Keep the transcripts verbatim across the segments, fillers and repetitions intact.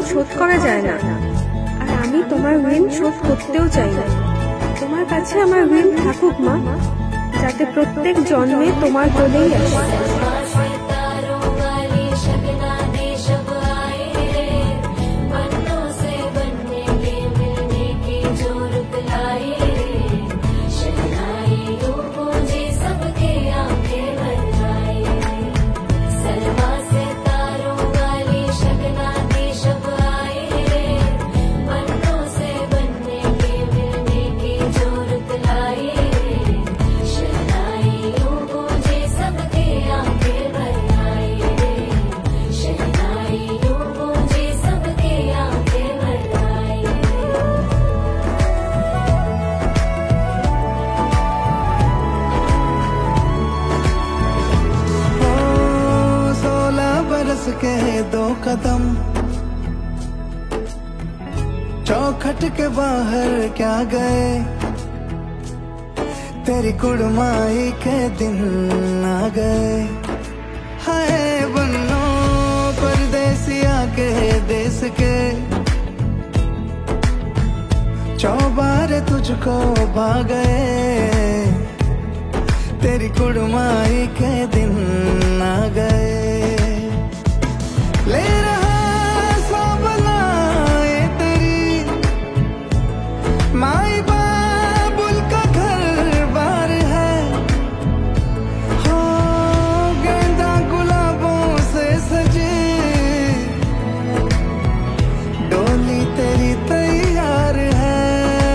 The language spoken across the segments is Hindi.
শোধ করা যায় না, আর আমি তোমার ঋণ শোধ করতেও চাই না। তোমার কাছে আমার ঋণ থাকুক মা, যাতে প্রত্যেক জন্মে তোমার বলেই আসে। के दो कदम चौखट के बाहर क्या गए, तेरी कुड़माई के दिन आ गए। हाय बन्नो परदेसिया के देश के, चौबारे तुझको भा गए, तेरी कुड़माई के दिन आ गए। ले रहा सब लाए तेरी माई बाबुल का घर बार है, हो गेंदा गुलाबों से सजे डोली तेरी तैयार है।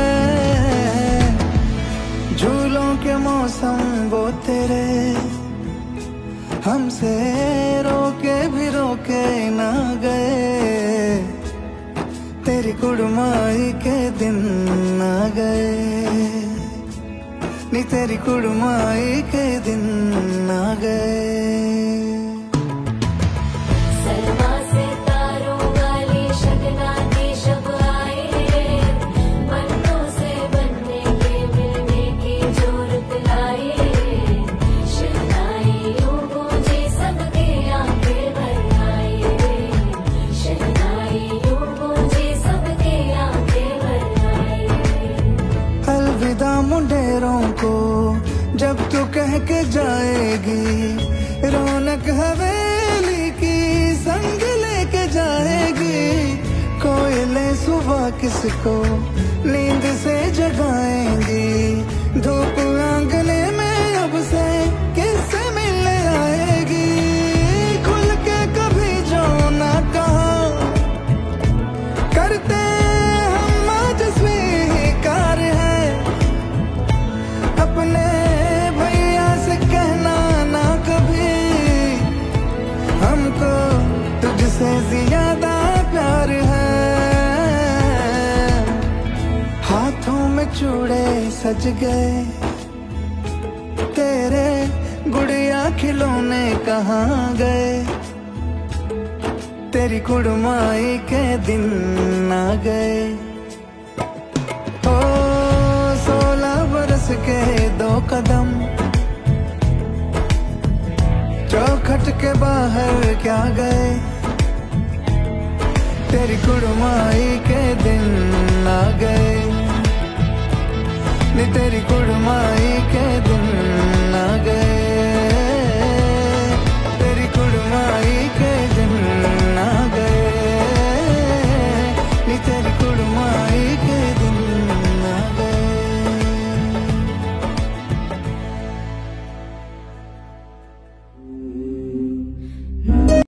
झूलों के मौसम वो तेरे हमसे रोके भी रोके ना गए, तेरी कुड़माई के दिन आ गए, नी तेरी कुड़माई के दिन आ गए। मुंडेरों को जब तू कह के जाएगी, रौनक हवेली की संग लेके जाएगी। कोयले सुबह किसको नींद से जगाएंगी, धूप आंगने में अब से किससे मिलने आएगी। खुल के कभी जो ना कहा करते हम आज स्वीकार है, अपने भैया से कहना ना कभी, हमको तुझसे ज्यादा प्यार है। हाथों में चूड़े सज गए, तेरे गुड़िया खिलौने कहाँ गए, तेरी कुड़माई के दिन आ गए। ओ सोलह बरस के दो कदम चौखट के बाहर क्या गए, तेरी कुड़माई के दिन आ गए, नी तेरी कुड़माई के दिन